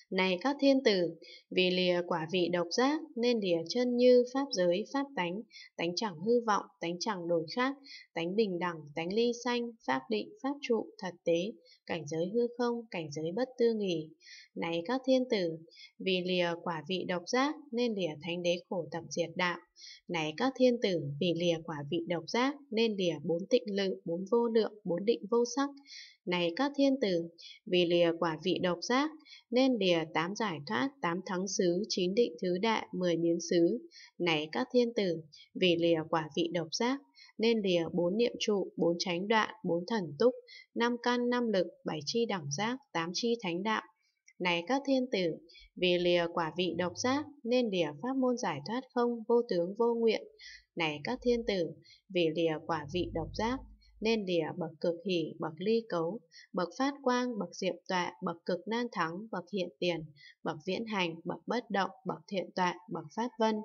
Này các thiên tử, vì lìa quả vị độc giác nên lìa chân như pháp giới pháp tánh, tánh chẳng hư vọng, tánh chẳng đổi khác, tánh bình đẳng, tánh ly sanh, pháp định, pháp trụ, thật tế, cảnh giới hư không, cảnh giới bất tư nghì. Này các thiên tử, vì lìa quả vị độc giác nên lìa thánh đế khổ tập diệt đạo. Này các thiên tử, vì lìa quả vị độc giác nên lìa bốn tịnh lự, bốn vô lượng, bốn định vô sắc. Này các thiên tử, vì lìa quả vị độc giác nên lìa tám giải thoát, tám thắng xứ, chín định thứ đại, 10 biến xứ. Này các thiên tử, vì lìa quả vị độc giác nên lìa bốn niệm trụ, bốn chánh đoạn, bốn thần túc, năm căn, năm lực, bảy chi đẳng giác, tám chi thánh đạo. Này các thiên tử, vì lìa quả vị độc giác nên lìa pháp môn giải thoát không, vô tướng vô nguyện. Này các thiên tử, vì lìa quả vị độc giác nên lìa bậc cực hỷ, bậc ly cấu, bậc phát quang, bậc diệm tuệ, bậc cực nan thắng, bậc hiện tiền, bậc viễn hành, bậc bất động, bậc thiện tuệ, bậc phát vân.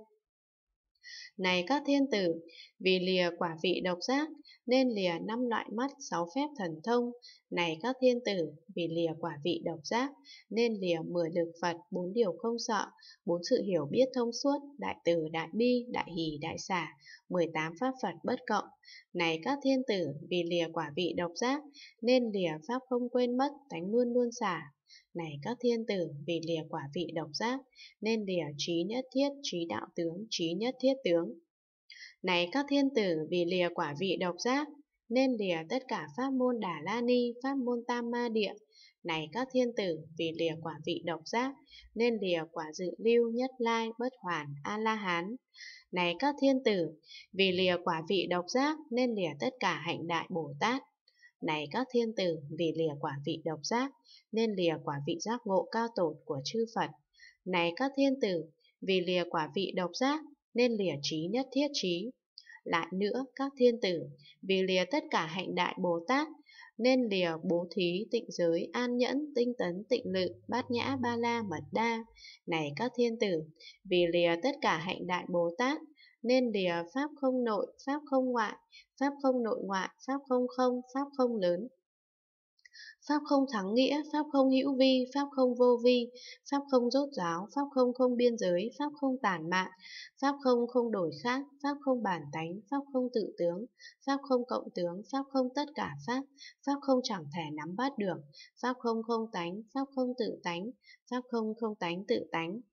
Này các thiên tử, vì lìa quả vị độc giác nên lìa năm loại mắt, sáu phép thần thông. Này các thiên tử, vì lìa quả vị độc giác nên lìa 10 lực Phật, bốn điều không sợ, bốn sự hiểu biết thông suốt, đại từ, đại bi, đại hỷ, đại xả, 18 pháp Phật bất cộng. Này các thiên tử, vì lìa quả vị độc giác nên lìa pháp không quên mất, tánh luôn luôn xả. Này các thiên tử, vì lìa quả vị độc giác nên lìa trí nhất thiết, trí đạo tướng, trí nhất thiết tướng. Này các thiên tử, vì lìa quả vị độc giác nên lìa tất cả pháp môn Đà La Ni, pháp môn Tam Ma Địa. Này các thiên tử, vì lìa quả vị độc giác nên lìa quả dự lưu, nhất lai, bất hoàn, A La Hán. Này các thiên tử, vì lìa quả vị độc giác nên lìa tất cả hạnh đại Bồ Tát. Này các thiên tử, vì lìa quả vị độc giác nên lìa quả vị giác ngộ cao tột của chư Phật. Này các thiên tử, vì lìa quả vị độc giác nên lìa trí nhất thiết trí. Lại nữa các thiên tử, vì lìa tất cả hạnh đại Bồ Tát nên lìa bố thí, tịnh giới, an nhẫn, tinh tấn, tịnh lự, bát nhã, ba la, mật đa. Này các thiên tử, vì lìa tất cả hạnh đại Bồ Tát nên lìa pháp không nội, pháp không ngoại, pháp không nội ngoại, pháp không không, pháp không lớn, pháp không thắng nghĩa, pháp không hữu vi, pháp không vô vi, pháp không rốt ráo, pháp không không biên giới, pháp không tản mạn, pháp không không đổi khác, pháp không bản tánh, pháp không tự tướng, pháp không cộng tướng, pháp không tất cả pháp không chẳng thể nắm bắt được, pháp không không tánh, pháp không tự tánh, pháp không không tánh tự tánh,